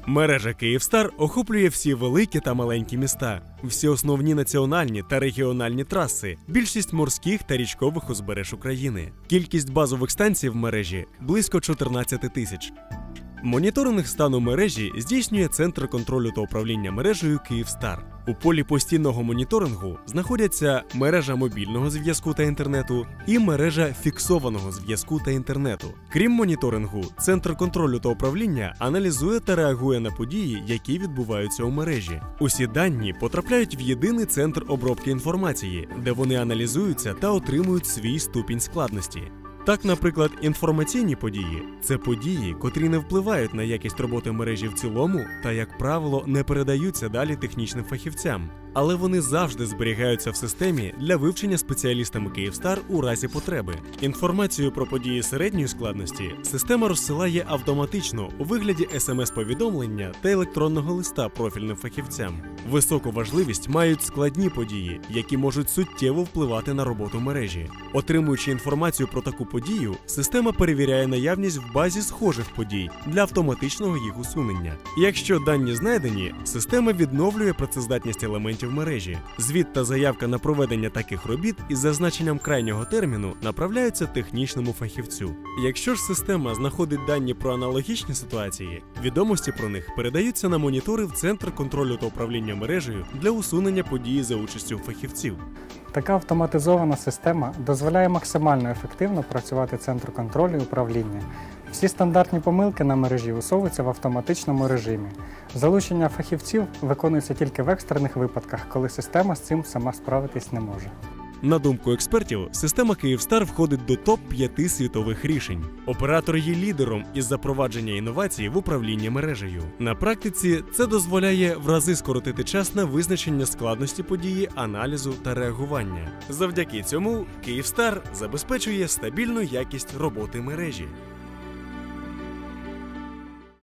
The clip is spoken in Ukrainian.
Мережа «Київстар» охоплює всі великі та маленькі міста, всі основні національні та регіональні траси, більшість морських та річкових узбереж України. Кількість базових станцій в мережі – близько 14 тисяч. Моніторинг стану мережі здійснює Центр контролю та управління мережею «Київстар». У полі постійного моніторингу знаходяться мережа мобільного зв'язку та інтернету і мережа фіксованого зв'язку та інтернету. Крім моніторингу, Центр контролю та управління аналізує та реагує на події, які відбуваються у мережі. Усі дані потрапляють в єдиний центр обробки інформації, де вони аналізуються та отримують свій ступінь складності. Так, наприклад, інформаційні події – це події, котрі не впливають на якість роботи мережі в цілому та, як правило, не передаються далі технічним фахівцям. Але вони завжди зберігаються в системі для вивчення спеціалістами «Київстар» у разі потреби. Інформацію про події середньої складності система розсилає автоматично у вигляді СМС-повідомлення та електронного листа профільним фахівцям. Високу важливість мають складні події, які можуть суттєво впливати на роботу мережі. Отримуючи інформацію про таку подію, система перевіряє наявність в базі схожих подій для автоматичного їх усунення. Якщо дані знайдені, система відновлює працездатність елементів мережі. Звіт та заявка на проведення таких робіт із зазначенням крайнього терміну направляються технічному фахівцю. Якщо ж система знаходить дані про аналогічні ситуації, відомості про них передаються на монітори в Центр контролю та управління мережею для усунення події за участю фахівців. Така автоматизована система дозволяє максимально ефективно працювати Центру контролю і управління. Всі стандартні помилки на мережі усовуються в автоматичному режимі. Залучення фахівців виконується тільки в екстрених випадках, коли система з цим сама справитись не може. На думку експертів, система «Київстар» входить до топ-5 світових рішень. Оператор є лідером із запровадження інновацій в управлінні мережею. На практиці це дозволяє в рази скоротити час на визначення складності події, аналізу та реагування. Завдяки цьому «Київстар» забезпечує стабільну якість роботи мережі.